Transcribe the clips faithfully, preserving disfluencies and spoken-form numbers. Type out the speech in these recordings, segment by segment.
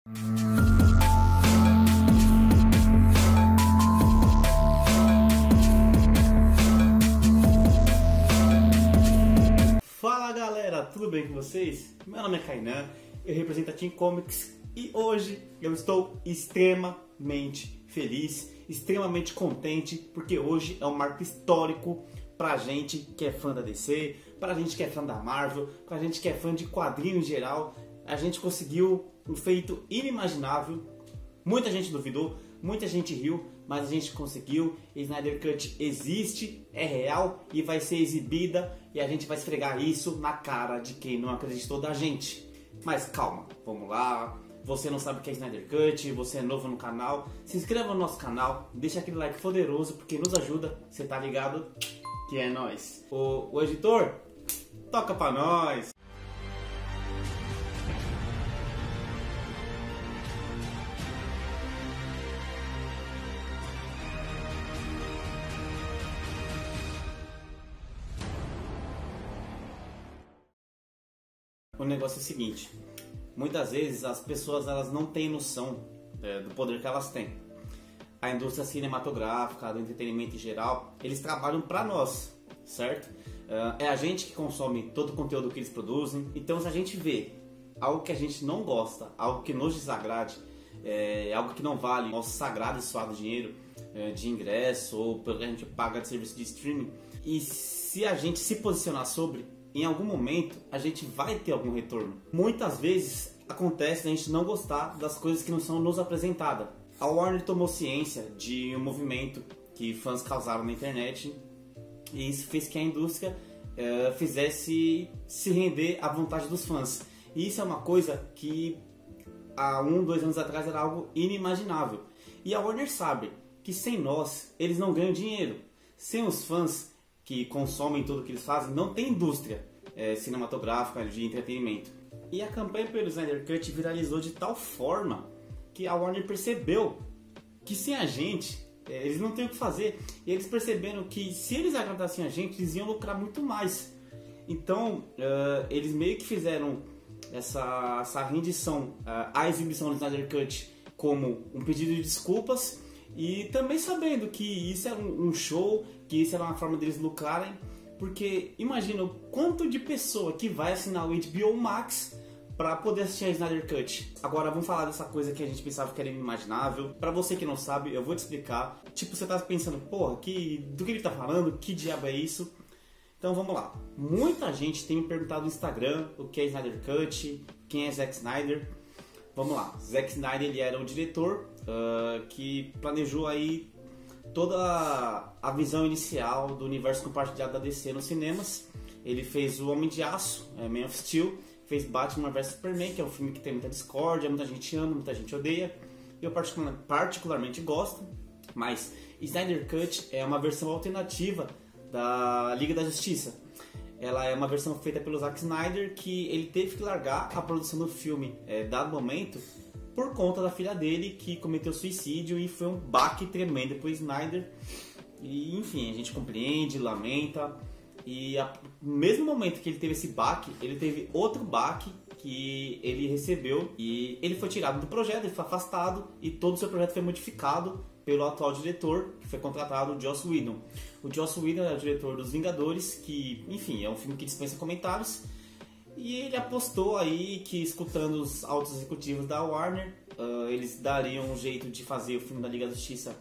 Fala galera, tudo bem com vocês? Meu nome é Kainan, eu represento a Team Comics e hoje eu estou extremamente feliz, extremamente contente, porque hoje é um marco histórico pra gente que é fã da D C, pra gente que é fã da Marvel, pra gente que é fã de quadrinhos em geral. A gente conseguiu um feito inimaginável, muita gente duvidou, muita gente riu, mas a gente conseguiu. Snyder Cut existe, é real e vai ser exibida, e a gente vai esfregar isso na cara de quem não acreditou da gente. Mas calma, vamos lá. Você não sabe o que é Snyder Cut, você é novo no canal, se inscreva no nosso canal, deixa aquele like poderoso porque nos ajuda, você tá ligado? Que é nóis. O, o editor, toca pra nós. O negócio é o seguinte, muitas vezes as pessoas elas não têm noção é, do poder que elas têm. A indústria cinematográfica, do entretenimento em geral, eles trabalham para nós, certo? É a gente que consome todo o conteúdo que eles produzem. Então se a gente vê algo que a gente não gosta, algo que nos desagrade, é, algo que não vale nosso sagrado e suado dinheiro é, de ingresso ou pelo que a gente paga de serviço de streaming, e se a gente se posicionar sobre, em algum momento a gente vai ter algum retorno. Muitas vezes acontece a gente não gostar das coisas que não são nos apresentadas. A Warner tomou ciência de um movimento que fãs causaram na internet, e isso fez que a indústria uh, fizesse se render à vontade dos fãs. E isso é uma coisa que há um, dois anos atrás era algo inimaginável. E a Warner sabe que sem nós eles não ganham dinheiro. Sem os fãs que consomem tudo que eles fazem, não tem indústria é, cinematográfica de entretenimento. E a campanha pelo Snyder Cut viralizou de tal forma que a Warner percebeu que sem a gente é, eles não têm o que fazer. E eles perceberam que se eles agradassem a gente, eles iam lucrar muito mais. Então uh, eles meio que fizeram essa, essa rendição uh, à exibição do Snyder Cut como um pedido de desculpas, e também sabendo que isso era um show, que isso era uma forma deles lucrarem, porque imagina o quanto de pessoa que vai assinar o H B O Max para poder assistir a Snyder Cut. Agora vamos falar dessa coisa que a gente pensava que era inimaginável. Para você que não sabe, eu vou te explicar. Tipo, você tá pensando, porra, que, do que ele tá falando? Que diabo é isso? Então vamos lá. Muita gente tem me perguntado no Instagram o que é Snyder Cut, quem é Zack Snyder. Vamos lá, Zack Snyder ele era o diretor uh, que planejou aí toda a visão inicial do universo compartilhado da D C nos cinemas. Ele fez o Homem de Aço, é, Man of Steel, fez Batman versus Superman, que é um filme que tem muita discórdia, muita gente ama, muita gente odeia. Eu particularmente gosto, mas Snyder Cut é uma versão alternativa da Liga da Justiça. Ela é uma versão feita pelo Zack Snyder, que ele teve que largar a produção do filme é, dado momento por conta da filha dele, que cometeu suicídio, e foi um baque tremendo pro Snyder. E enfim, a gente compreende, lamenta. E a, no mesmo momento que ele teve esse baque, ele teve outro baque que ele recebeu, e ele foi tirado do projeto, ele foi afastado, e todo o seu projeto foi modificado pelo atual diretor, que foi contratado, o Joss Whedon. O Joss Whedon é o diretor dos Vingadores, que, enfim, é um filme que dispensa comentários, e ele apostou aí que, escutando os altos executivos da Warner, uh, eles dariam um jeito de fazer o filme da Liga da Justiça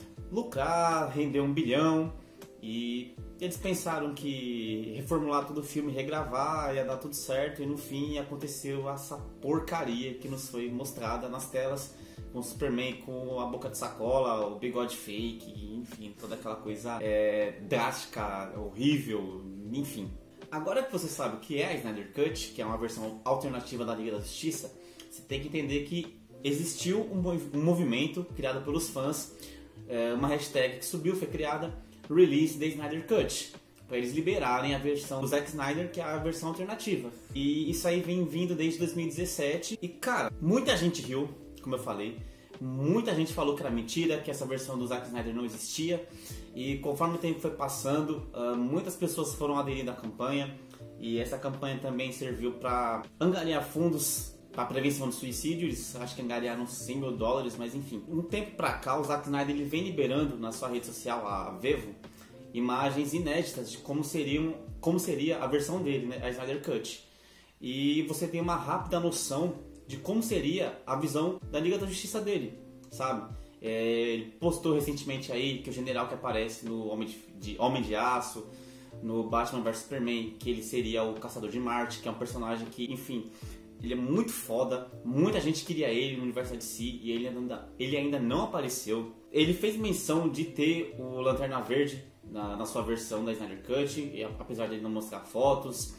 lucrar, render um bilhão, e eles pensaram que reformular todo o filme, regravar, ia dar tudo certo, e no fim aconteceu essa porcaria que nos foi mostrada nas telas, com o Superman com a boca de sacola, o bigode fake, enfim, toda aquela coisa é, drástica, horrível, enfim. Agora que você sabe o que é a Snyder Cut, que é uma versão alternativa da Liga da Justiça, você tem que entender que existiu um, um movimento criado pelos fãs, é, uma hashtag que subiu, foi criada, Release the Snyder Cut, para eles liberarem a versão do Zack Snyder, que é a versão alternativa. E isso aí vem vindo desde dois mil e dezessete, e cara, muita gente riu, como eu falei, muita gente falou que era mentira, que essa versão do Zack Snyder não existia, e conforme o tempo foi passando, uh, muitas pessoas foram aderindo à campanha, e essa campanha também serviu para angariar fundos para prevenção do suicídio. Eles acho que angariaram cem mil dólares, mas enfim. Um tempo pra cá, o Zack Snyder ele vem liberando na sua rede social, a Vevo, imagens inéditas de como, seriam, como seria a versão dele, né, a Snyder Cut. E você tem uma rápida noção de como seria a visão da Liga da Justiça dele, sabe? É, ele postou recentemente aí que o general que aparece no Homem de, de, Homem de Aço, no Batman versus Superman, que ele seria o Caçador de Marte, que é um personagem que, enfim, ele é muito foda, muita gente queria ele no universo D C e ele ainda, ele ainda não apareceu. Ele fez menção de ter o Lanterna Verde na, na sua versão da Snyder Cut, e, apesar de ele não mostrar fotos.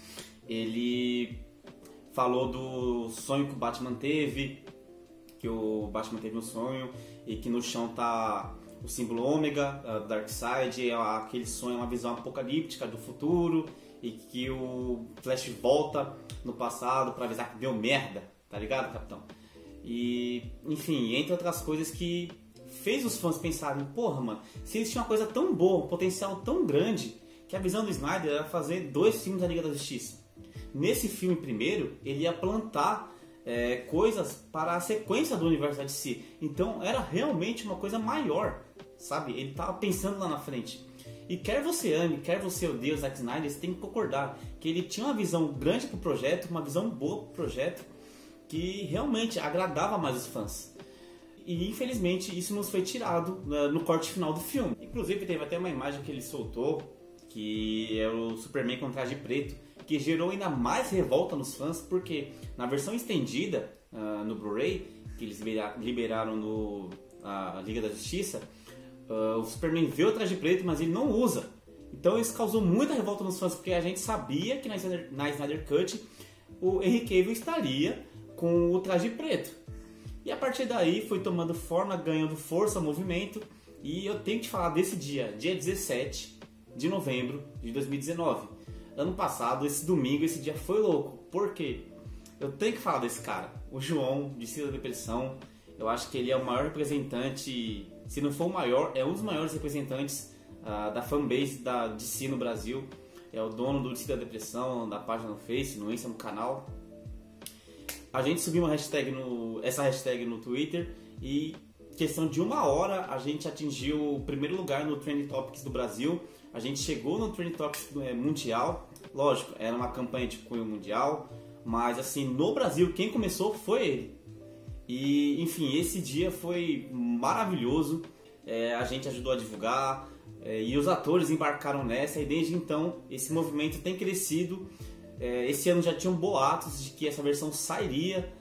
Ele falou do sonho que o Batman teve, que o Batman teve um sonho e que no chão tá o símbolo ômega, uh, Darkseid, é aquele sonho, uma visão apocalíptica do futuro, e que o Flash volta no passado para avisar que deu merda, tá ligado, Capitão? E, enfim, entre outras coisas que fez os fãs pensarem, porra, mano, se eles tinham uma coisa tão boa, um potencial tão grande, que a visão do Snyder era fazer dois filmes da Liga da Justiça. Nesse filme primeiro, ele ia plantar é, coisas para a sequência do universo da D C. Então era realmente uma coisa maior, sabe? Ele estava pensando lá na frente. E quer você ame, quer você odeie o Zack Snyder, você tem que concordar que ele tinha uma visão grande pro projeto, uma visão boa pro projeto, que realmente agradava mais os fãs. E infelizmente isso nos foi tirado uh, no corte final do filme. Inclusive teve até uma imagem que ele soltou, que é o Superman com traje preto, que gerou ainda mais revolta nos fãs, porque na versão estendida, uh, no Blu-ray, que eles liberaram no a Liga da Justiça, uh, o Superman vê o traje preto, mas ele não usa. Então isso causou muita revolta nos fãs, porque a gente sabia que na Snyder, na Snyder Cut o Henry Cavill estaria com o traje preto. E a partir daí foi tomando forma, ganhando força, movimento, e eu tenho que te falar desse dia, dia dezessete de novembro de dois mil e dezenove. Ano passado, esse domingo, esse dia foi louco. Por quê? Eu tenho que falar desse cara, o João, de Cida da Depressão. Eu acho que ele é o maior representante, se não for o maior, é um dos maiores representantes uh, da fanbase da D C no Brasil. É o dono do Cida da Depressão, da página no Face, no Insta, no canal. A gente subiu uma hashtag no, essa hashtag no Twitter e, questão de uma hora, a gente atingiu o primeiro lugar no Trending Topics do Brasil. A gente chegou no Trending Topics mundial. Lógico, era uma campanha de cunho mundial, mas assim, no Brasil, quem começou foi ele. E, enfim, esse dia foi maravilhoso. É, a gente ajudou a divulgar, é, e os atores embarcaram nessa, e desde então esse movimento tem crescido. É, esse ano já tinham boatos de que essa versão sairia,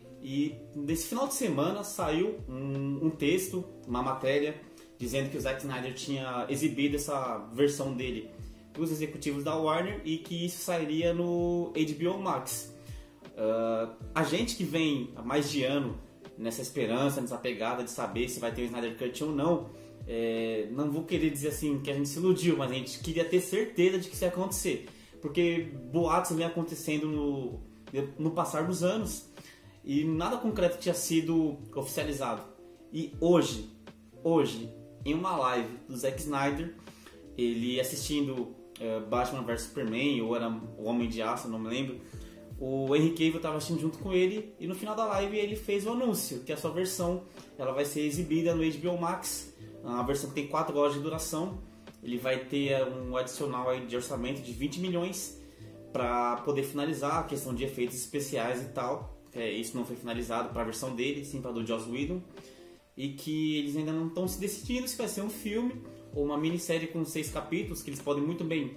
e nesse final de semana saiu um, um texto, uma matéria, dizendo que o Zack Snyder tinha exibido essa versão dele para os executivos da Warner e que isso sairia no H B O Max. Uh, a gente que vem há mais de ano nessa esperança, nessa pegada de saber se vai ter o Snyder Cut ou não, é, não vou querer dizer assim que a gente se iludiu, mas a gente queria ter certeza de que isso ia acontecer, porque boatos vêm acontecendo no, no passar dos anos e nada concreto tinha sido oficializado. E hoje, hoje, em uma live do Zack Snyder, ele assistindo uh, Batman versus Superman, ou era o Homem de Aço, não me lembro, o Henry Cavill estava assistindo junto com ele, e no final da live ele fez o anúncio que a sua versão ela vai ser exibida no H B O Max, uma versão que tem quatro horas de duração. Ele vai ter um adicional aí de orçamento de vinte milhões para poder finalizar a questão de efeitos especiais e tal. É, isso não foi finalizado para a versão dele, sim para a do Joss Whedon. E que eles ainda não estão se decidindo se vai ser um filme ou uma minissérie com seis capítulos, que eles podem muito bem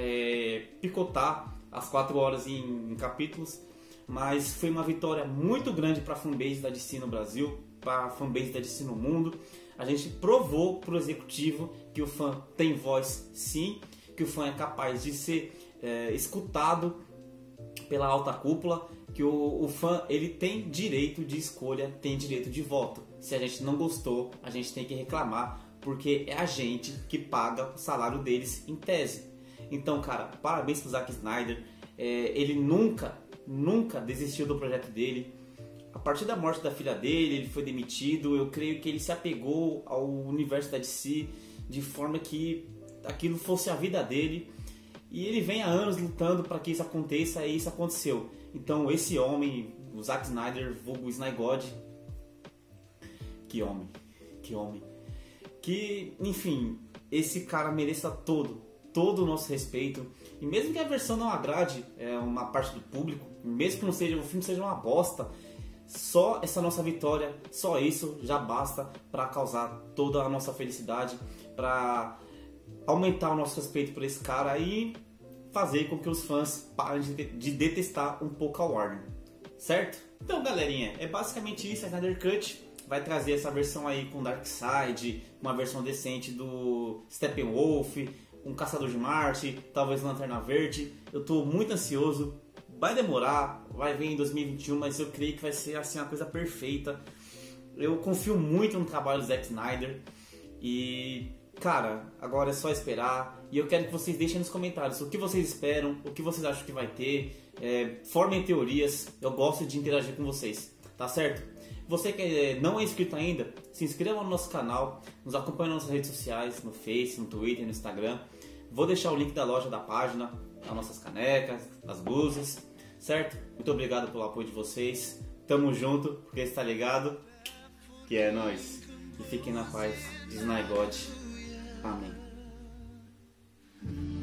é, picotar as quatro horas em, em capítulos. Mas foi uma vitória muito grande para a fanbase da D C no Brasil, para a fanbase da D C no mundo. A gente provou para o executivo que o fã tem voz sim, que o fã é capaz de ser é, escutado pela alta cúpula, que o, o fã ele tem direito de escolha, tem direito de voto. Se a gente não gostou, a gente tem que reclamar, porque é a gente que paga o salário deles em tese. Então, cara, parabéns pro Zack Snyder. É, ele nunca, nunca desistiu do projeto dele. A partir da morte da filha dele, ele foi demitido. Eu creio que ele se apegou ao universo da D C de forma que aquilo fosse a vida dele. E ele vem há anos lutando para que isso aconteça, e isso aconteceu. Então esse homem, o Zack Snyder, vulgo Snyder God. Que homem, que homem. Que, enfim, esse cara mereça todo, todo o nosso respeito. E mesmo que a versão não agrade é, uma parte do público, mesmo que não seja, o filme seja uma bosta, só essa nossa vitória, só isso já basta para causar toda a nossa felicidade, para aumentar o nosso respeito por esse cara e fazer com que os fãs parem de, de detestar um pouco a Warner, certo? Então, galerinha, é basicamente isso. A Snyder Cut vai trazer essa versão aí com Darkseid, uma versão decente do Steppenwolf, um Caçador de Marte, talvez Lanterna Verde. Eu tô muito ansioso. Vai demorar, vai vir em dois mil e vinte e um, mas eu creio que vai ser assim uma coisa perfeita. Eu confio muito no trabalho do Zack Snyder e, cara, agora é só esperar. E eu quero que vocês deixem nos comentários o que vocês esperam, o que vocês acham que vai ter. É, formem teorias, eu gosto de interagir com vocês, tá certo? Você que não é inscrito ainda, se inscreva no nosso canal, nos acompanhe nas nossas redes sociais, no Face, no Twitter, no Instagram. Vou deixar o link da loja da página, das nossas canecas, das blusas, certo? Muito obrigado pelo apoio de vocês. Tamo junto, porque está ligado que é nóis. E fiquem na paz. Snyder God. Amém.